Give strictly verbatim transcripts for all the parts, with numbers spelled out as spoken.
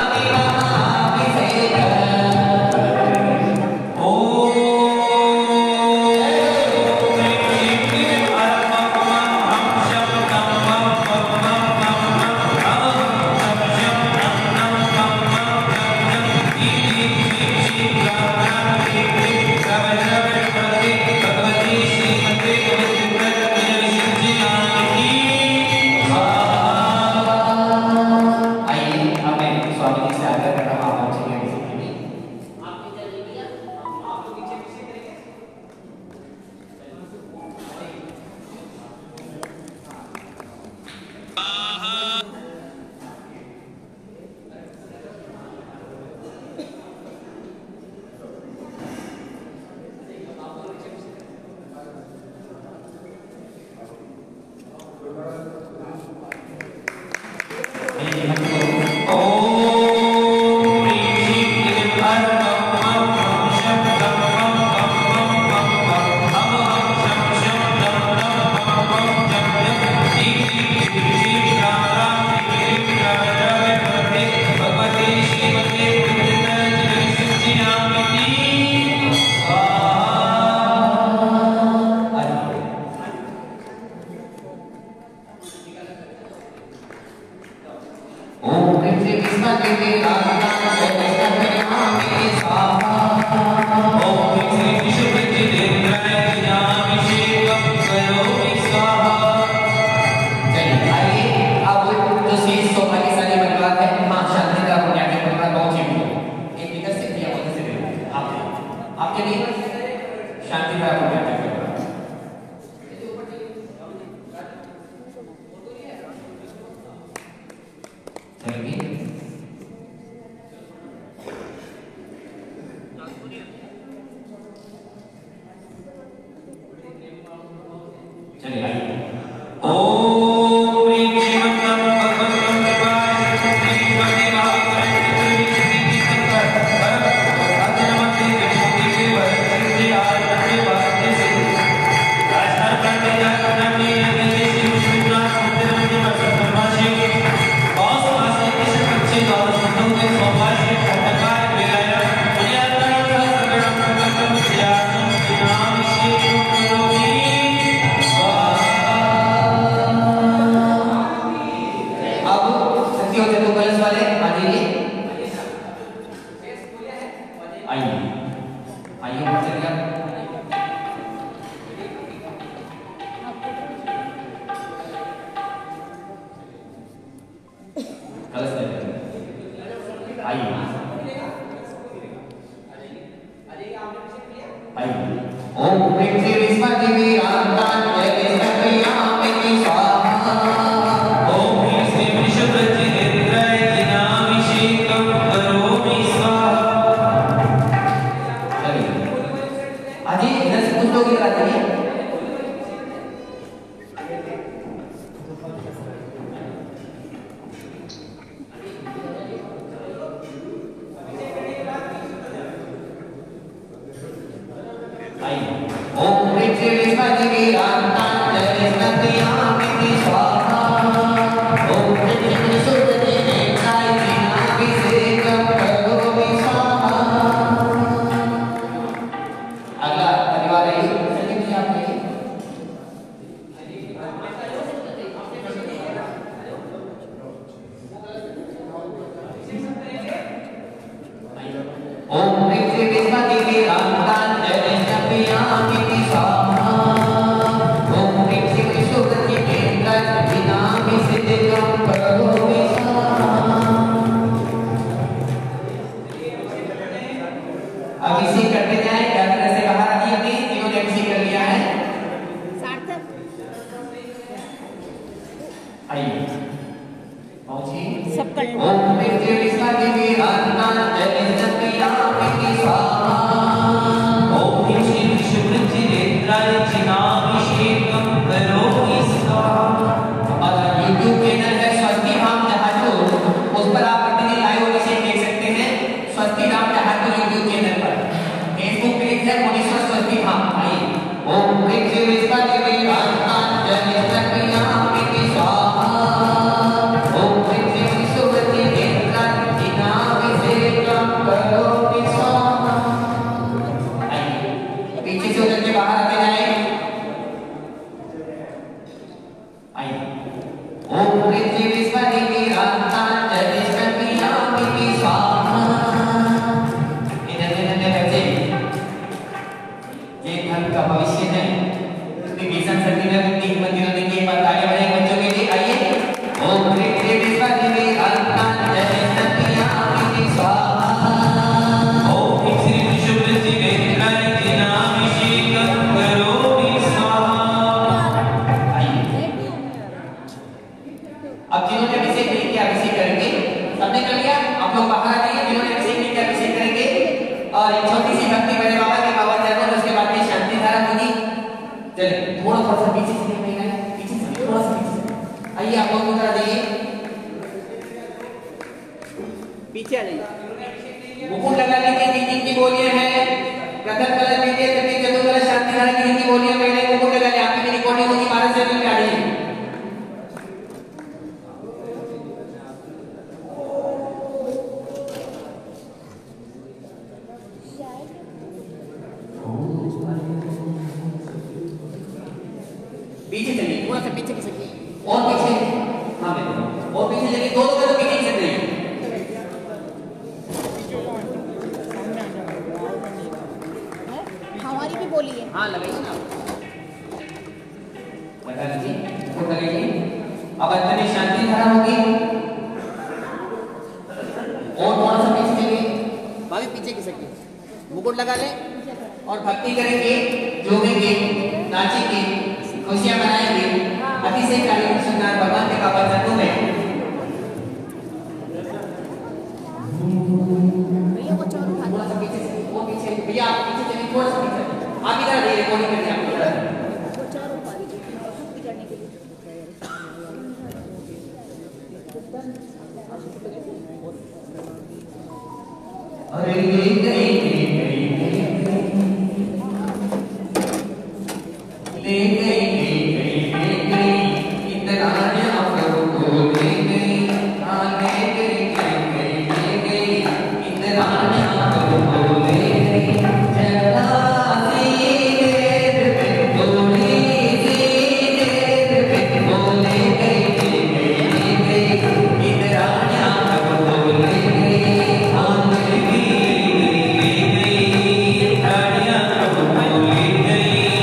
Om आप लोग बाहर आ जाइए, जिन्होंने अभिषेक नहीं किया अभिषेक करेंगे और एक छोटी सी भक्ति मेरे बाबा के पावन चरणों में, उसके बाद में शांति धारा होगी। चलिए थोड़ा थोड़ा सा पीछे से नहीं आए, पीछे से थोड़ा सा पीछे आइए, आप लोग उधर आ जाइए, पीछे आ जाइए। मुकुट लगाने की रीति की बोलियां हैं, कथक कला रीति तभी चतुर्कला शांति धारा की रीति बोलियां मैंने मुकुट लगा लिया, आपकी रिकॉर्डिंग होगी बारह चैनल पे आ रही है। पीछे चलिए, थोड़ा सा पीछे खिसकिए और पीछे, हाँ मैं और पीछे चलिए, दो दो तो पीछे खिसक रही है। हमारी भी बोली है, हाँ लगाइए ना, लगा लीजिए, मुकुट लगाइए। अब अंत में शांति धारा होगी और थोड़ा सा पीछे चलिए, भाभी पीछे खिसकिए, मुकुट लगा ले और भक्ति करेंगे, जोड़ेंगे, नाचेंगे, खुशियां मनाएंगे, अतिशय कार्य सुंदर भगवान के पावन चरणों में। भैया वो चोर उठा थोड़ा सा पीछे से, वो पीछे भैया आप पीछे चलिए, थोड़ा सा पीछे आप इधर आइए, रिकॉर्डिंग करनी है आपको इधर। वो चोर उठा दीजिए भक्ति करने के लिए। अरे गई गई गई गई ले गई गई गई ले गई इंद्राणी अमरों को ले गई, हाँ ले गई गई गई ले गई इंद्राणी अमरों को ले गई। जरा सी देर में थोड़ी सी देर में वो ले गई ले गई ले गई इंद्राणी अमरों को ले गई, हाँ ले गई ले गई इंद्राणी अमरों को ले गई।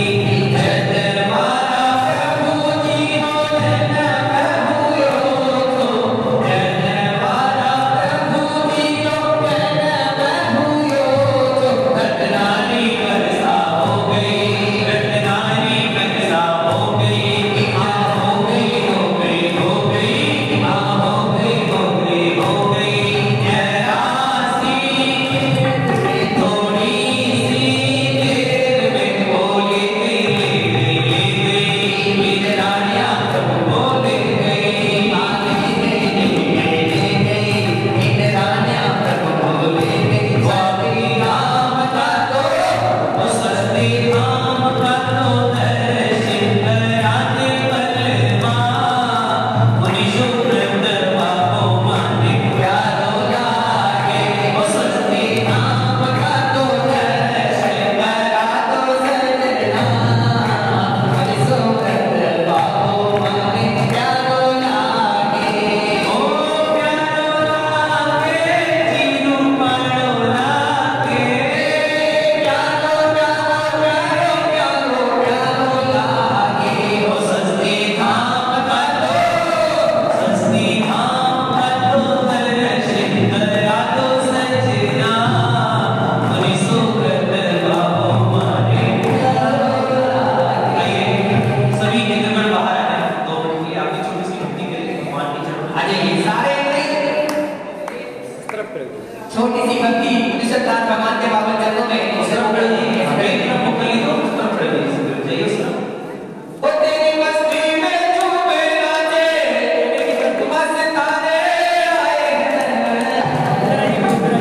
छोटी सी भक्ति निश्चितार्थ भगवान के पावन चरणों में उस तरफ खड़े हैं, हमें तरफ मुख करी तो उस तरफ खड़े हैं, जाइए उस तरफ। ओ तेरी मस्ती में झूमे नाचे मस्ताने आए हैं,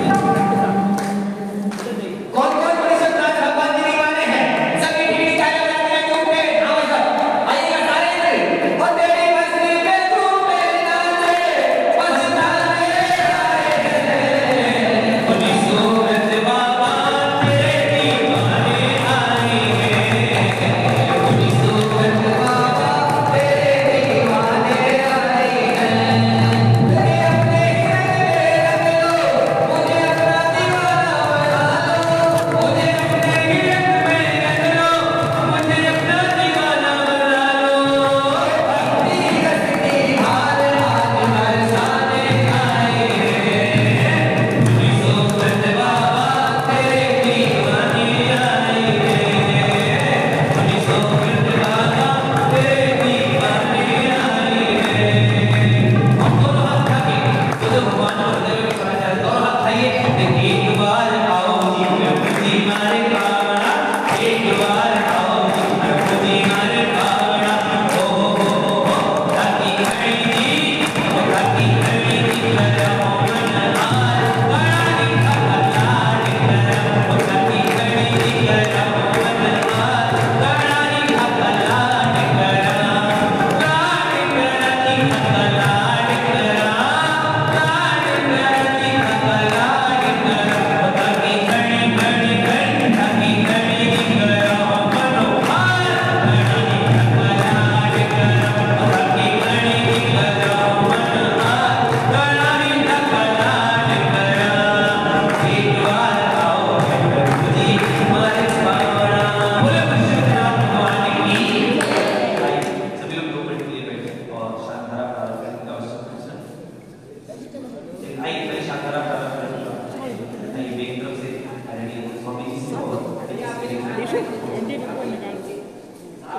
कौन कौन निश्चितार्थ भगवान के दीवाने हैं, सभी भीड़ का लगाने झूमे, हाँ भाई आइएगा सारे। ओ तेरी मस्ती में झूमे नाचे मस्ताने आए हैं, सूरत बाबा तेरे दीवाने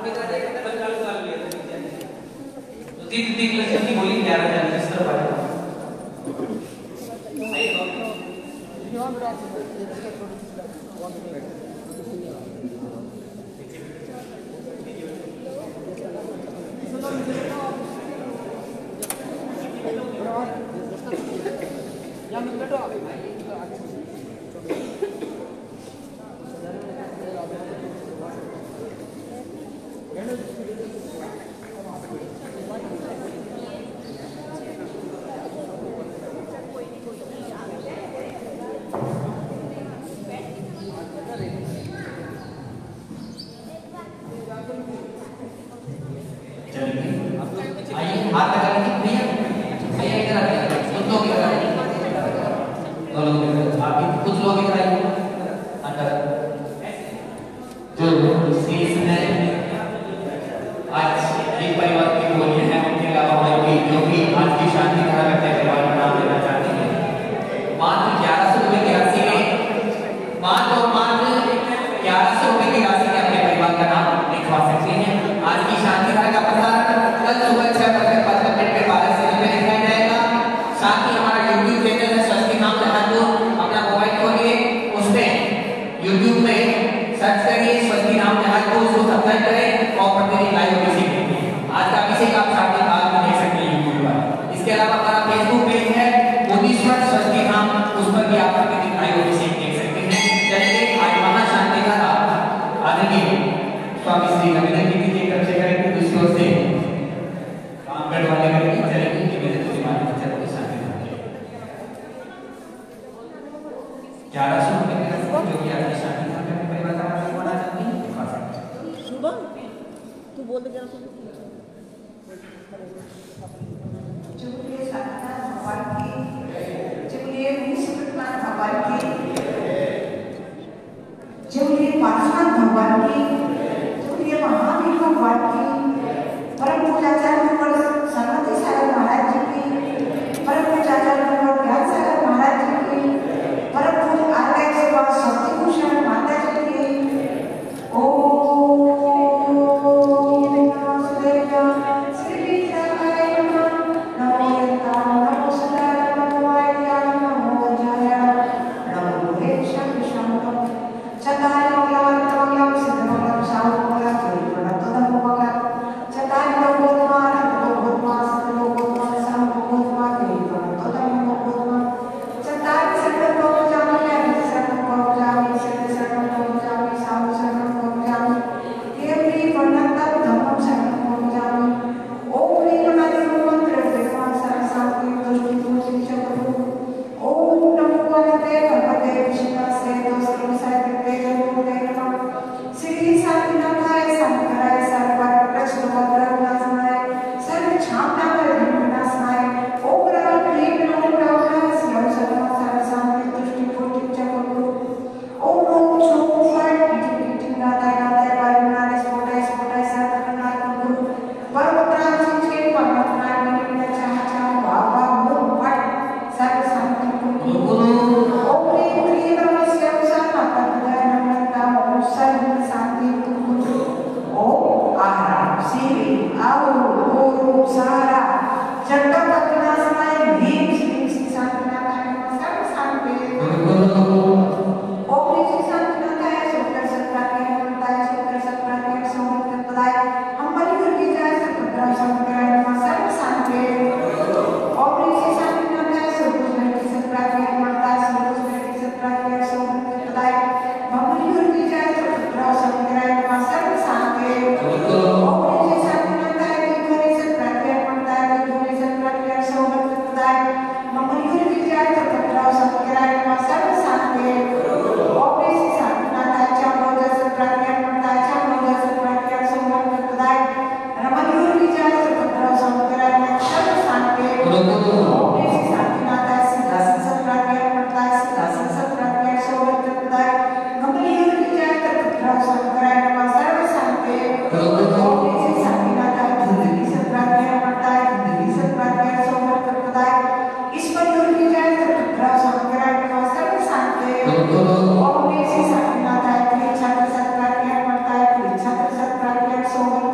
तीन तीन लक्षण की बोली ग्यारह हजार किस तरह बात Om Namo Shivaya.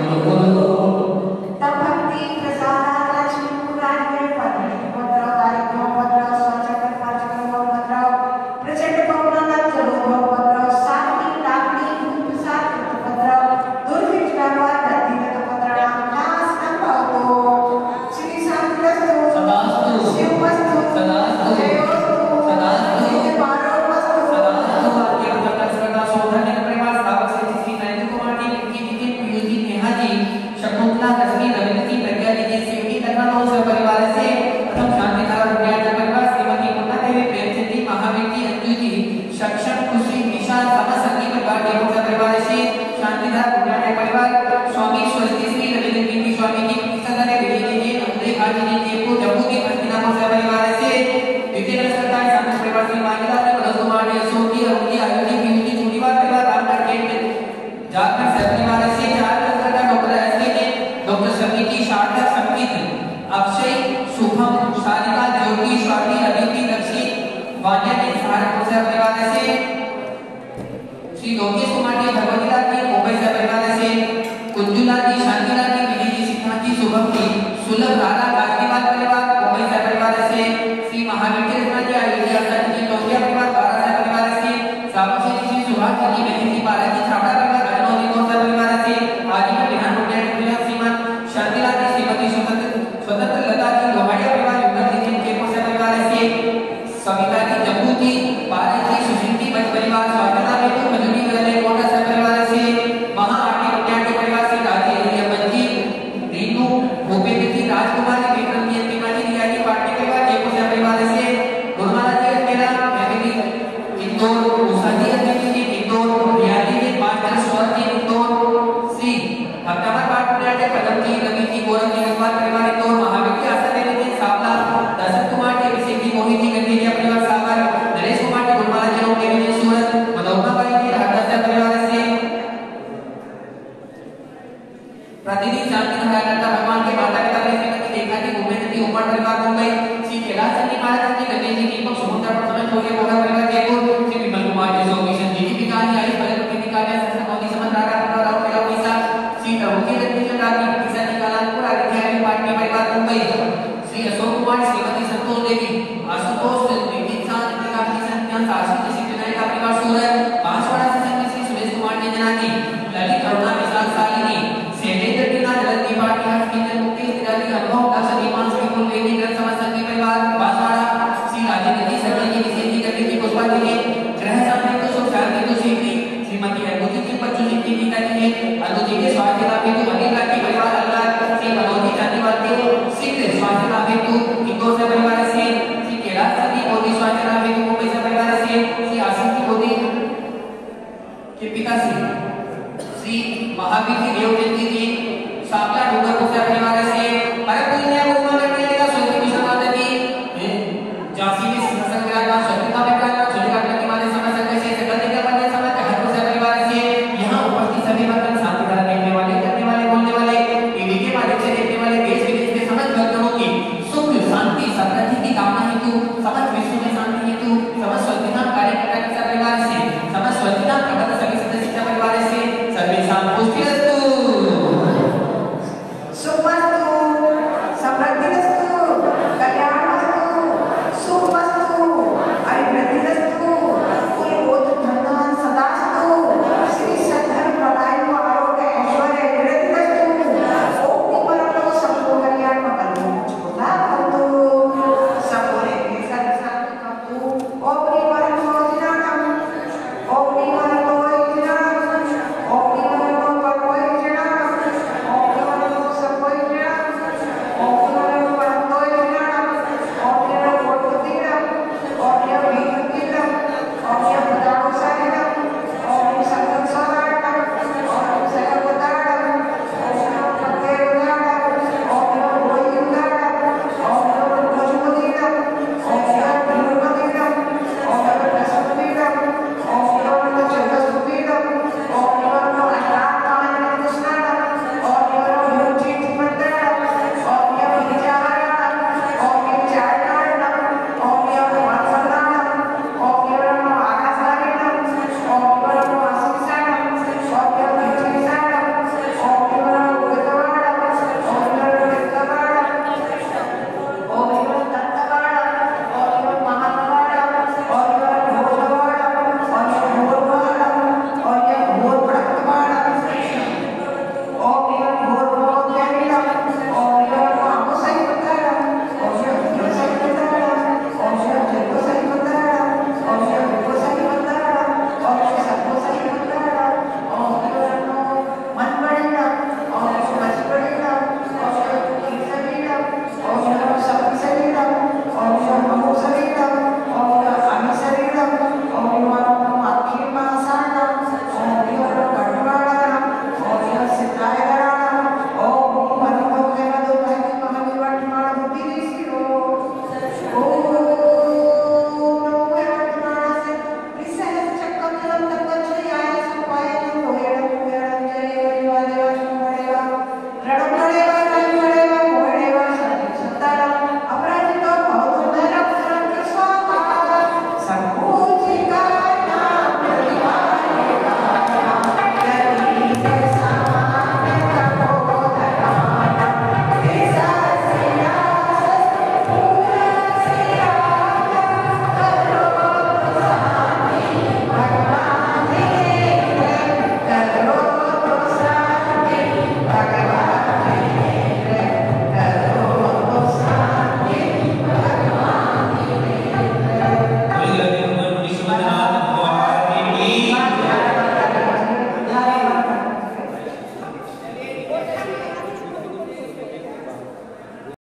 महावीर की देव जयंती थी, सावला